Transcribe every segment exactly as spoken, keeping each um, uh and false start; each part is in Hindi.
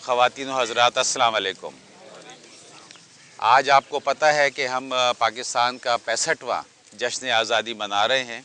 ख़वातीन व हज़रात, अस्सलाम वालेकुम। आज आपको पता है कि हम पाकिस्तान का पैंसठवां जश्न आज़ादी मना रहे हैं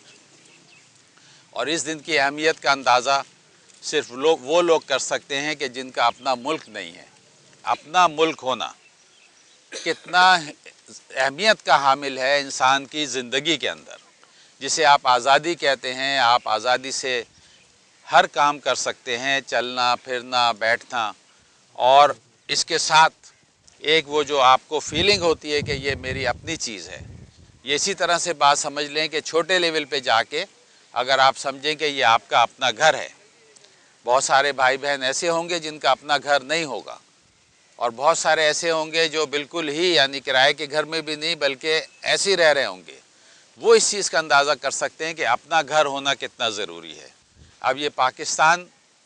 और इस दिन की अहमियत का अंदाज़ा सिर्फ लोग वो लोग कर सकते हैं कि जिनका अपना मुल्क नहीं है। अपना मुल्क होना कितना अहमियत का हामिल है इंसान की ज़िंदगी के अंदर, जिसे आप आज़ादी कहते हैं। आप आज़ादी से हर काम कर सकते हैं, चलना फिरना बैठना, और इसके साथ एक वो जो आपको फीलिंग होती है कि ये मेरी अपनी चीज़ है। ये इसी तरह से बात समझ लें कि छोटे लेवल पे जाके अगर आप समझें कि ये आपका अपना घर है। बहुत सारे भाई बहन ऐसे होंगे जिनका अपना घर नहीं होगा, और बहुत सारे ऐसे होंगे जो बिल्कुल ही यानी किराए के घर में भी नहीं बल्कि ऐसे ही रह रहे होंगे। वो इस चीज़ का अंदाज़ा कर सकते हैं कि अपना घर होना कितना ज़रूरी है। अब ये पाकिस्तान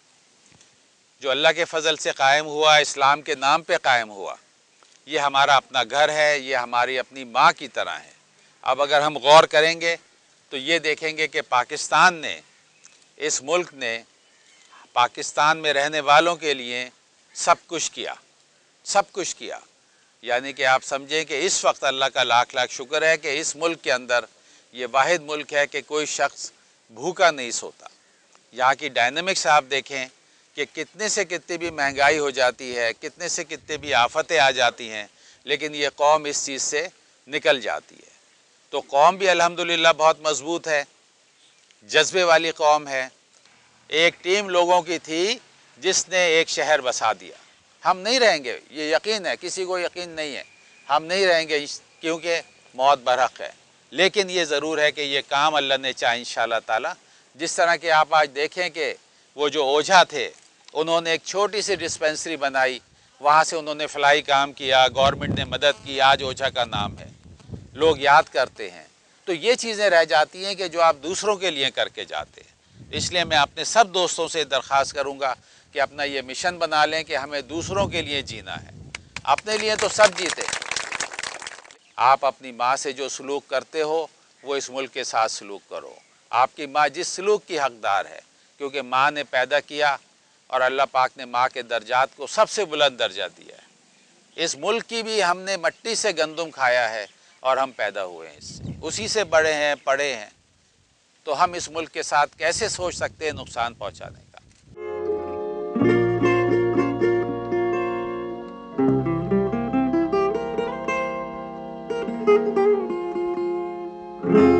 जो अल्लाह के फ़ज़ल से कायम हुआ, इस्लाम के नाम पे कायम हुआ, ये हमारा अपना घर है, ये हमारी अपनी माँ की तरह है। अब अगर हम गौर करेंगे तो ये देखेंगे कि पाकिस्तान ने, इस मुल्क ने पाकिस्तान में रहने वालों के लिए सब कुछ किया, सब कुछ किया। यानी कि आप समझें कि इस वक्त अल्लाह का लाख लाख शुक्र है कि इस मुल्क के अंदर ये वाहिद मुल्क है कि कोई शख्स भूखा नहीं सोता। यहाँ की डायनामिक्स आप देखें कि कितने से कितनी भी महंगाई हो जाती है, कितने से कितने भी आफतें आ जाती हैं, लेकिन ये कौम इस चीज़ से निकल जाती है। तो कौम भी अल्हम्दुलिल्लाह बहुत मजबूत है, जज्बे वाली कौम है। एक टीम लोगों की थी जिसने एक शहर बसा दिया। हम नहीं रहेंगे, ये यकीन है, किसी को यकीन नहीं है हम नहीं रहेंगे क्योंकि मौत बरहक है। लेकिन ये ज़रूर है कि ये काम अल्लाह ने चाहे इंशाअल्लाह ताला। जिस तरह के आप आज देखें कि वो जो ओझा थे उन्होंने एक छोटी सी डिस्पेंसरी बनाई, वहाँ से उन्होंने फलाई काम किया, गवर्नमेंट ने मदद की, आज ओझा का नाम है, लोग याद करते हैं। तो ये चीज़ें रह जाती हैं कि जो आप दूसरों के लिए करके जाते हैं। इसलिए मैं अपने सब दोस्तों से दरख्वास्त करूँगा कि अपना ये मिशन बना लें कि हमें दूसरों के लिए जीना है। अपने लिए तो सब जीते। आप अपनी माँ से जो सलूक करते हो वो इस मुल्क के साथ सलूक करो। आपकी माँ जिस सलूक की हकदार है, क्योंकि माँ ने पैदा किया और अल्लाह पाक ने माँ के दर्जात को सबसे बुलंद दर्जा दिया है। इस मुल्क की भी हमने मट्टी से गंदम खाया है और हम पैदा हुए हैं इससे, उसी से बड़े हैं, पढ़े हैं। तो हम इस मुल्क के साथ कैसे सोच सकते हैं नुकसान पहुँचाने का।